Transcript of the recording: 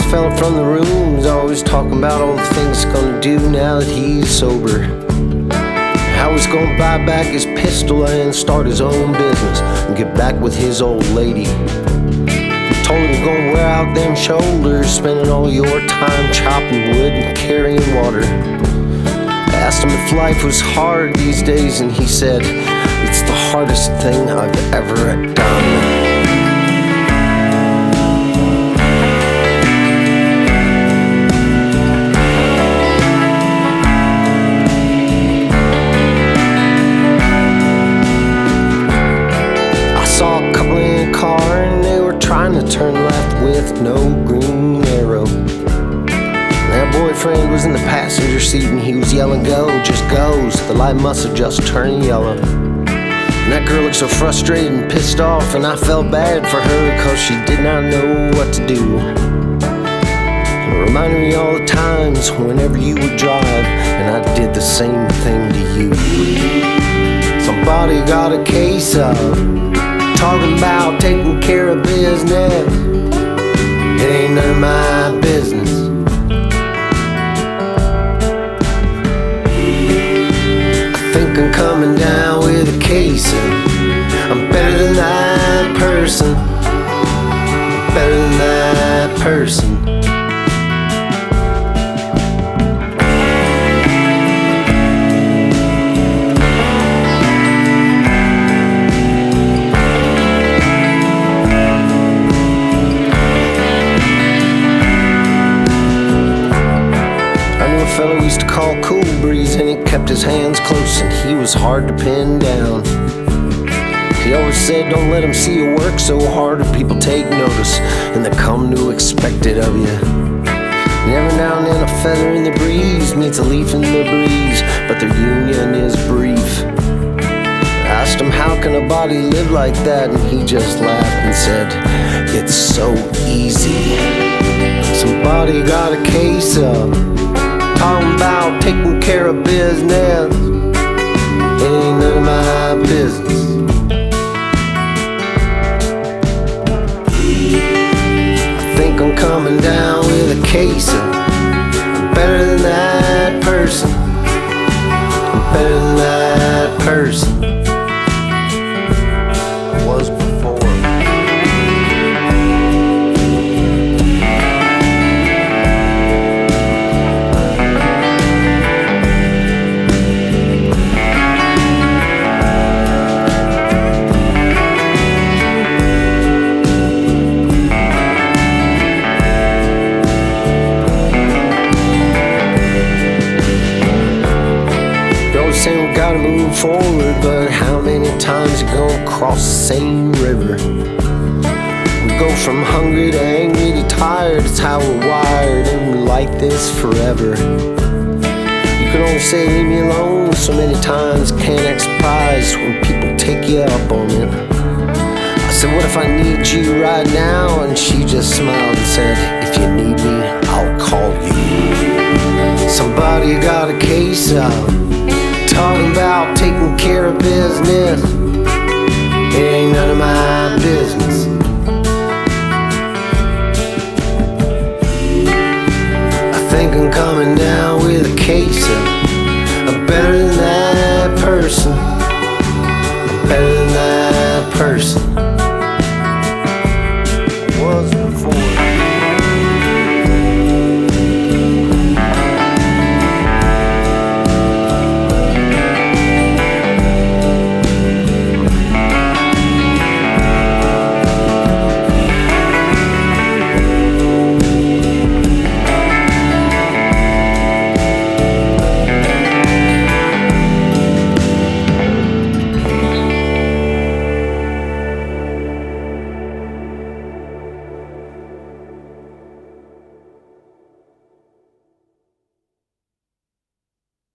fella from the room is always talking about all the things he's gonna do now that he's sober. How he's gonna buy back his pistol and start his own business and get back with his old lady. Told him he's gonna wear out them shoulders, spending all your time chopping wood and carrying water. Asked him if life was hard these days, and he said, "It's the hardest thing I've ever done." Trying to turn left with no green arrow. Their boyfriend was in the passenger seat and he was yelling, "Go, just go." So the light must have just turned yellow. And that girl looked so frustrated and pissed off, and I felt bad for her because she did not know what to do. It reminded me all the times whenever you would drive and I did the same thing to you. Somebody got a case of talking about taking care of business. It ain't none of my business. I think I'm coming down with a case of I'm better than that person. I'm better than that person. Fellow we used to call Cool Breeze, and he kept his hands close and he was hard to pin down. He always said, "Don't let them see you work so hard or people take notice and they come to expect it of you." And every now and then a feather in the breeze meets a leaf in the breeze, but their union is brief. I asked him, "How can a body live like that?" And he just laughed and said, "It's so easy." Somebody got a case of talking about taking care of business. It ain't none of my business. I think I'm coming down with a case of I'm better than that person. I'm better than that person. I was before. Saying we gotta move forward, but how many times you gonna cross the same river? We go from hungry to angry to tired. It's how we're wired, and we're like this forever. You can only say leave me alone so many times. Can't act surprised when people take you up on it. I said, "What if I need you right now?" And she just smiled and said, "If you need me, I'll call you." Somebody got a case of talking about taking care of business. It ain't none of my business. I think I'm coming down with a case of